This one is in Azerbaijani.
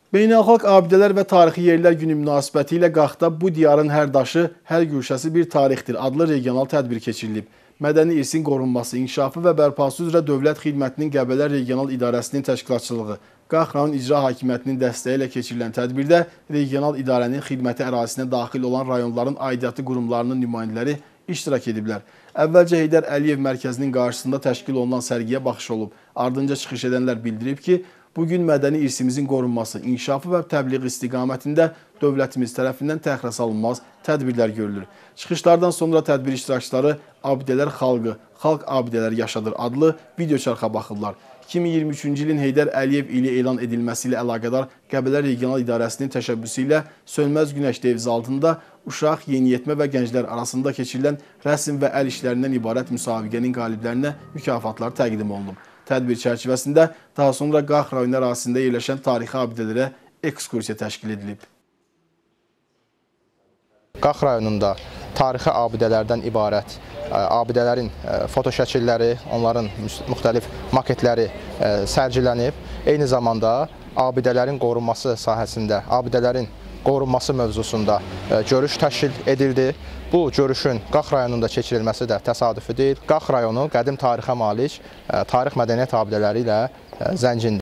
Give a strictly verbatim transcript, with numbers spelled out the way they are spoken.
Beynəlxalq Abidələr və Tarixi Yerlər Günü münasibəti ilə Qaxda "Bu diyarın hər daşı, hər güşəsi bir tarixdir" adlı regional tədbir keçirilib. Mədəni irsin qorunması, inkişafı və bərpası üzrə Dövlət Xidmətinin Qəbələ Regional İdarəsinin təşkilatçılığı, Qax rayon İcra Hakimiyyətinin dəstəyi ilə keçirilən tədbirdə regional idarənin xidməti ərazisinə daxil olan rayonların aidiyyatı qurumlarının nümayəndələri iştirak ediblər. Əvvəlcə Heydər Əliyev mərkəzinin qarşısında təşkil olunan sərgiyə baxış olub. Ardınca çıxış edənlər bildirib ki, bugün mədəni irsimizin qorunması, inkişafı və təbliği istiqamətində dövlətimiz tərəfindən təxirəsalınmaz tədbirlər görülür. Çıxışlardan sonra tədbir iştirakçıları Abidələr xalqı, xalq abidələri yaşadır adlı video çarxa baxırlar. iki min iyirmi üçüncü ilin Heydər Əliyev ili elan edilməsi ilə əlaqədar Qəbələ Regional İdarəsinin təşəbbüsü ilə Sönməz Günəş devizi altında uşaq, yeniyetmə və gənclər arasında keçirilən rəsm və əl işlərindən ibarət müsabiqənin qaliblərinə mükafatlar təqdim olunub. Tədbir çərçivəsində daha sonra Qax rayon ərazisində yerləşən tarixi abidələrə ekskursiya təşkil edilib. Qax rayonunda tarixi abidələrdən ibarət abidələrin fotoşəkilləri, onların müxtəlif maketləri sərgilənib. Eyni zamanda abidələrin qorunması sahəsində, abidələrin qorunması mövzusunda görüş təşkil edildi. Bu görüşün Qax rayonunda keçirilməsi də təsadüfi deyil. Qax rayonu qədim tarixə malik tarix mədəniyyət abidələri ilə zəngindir.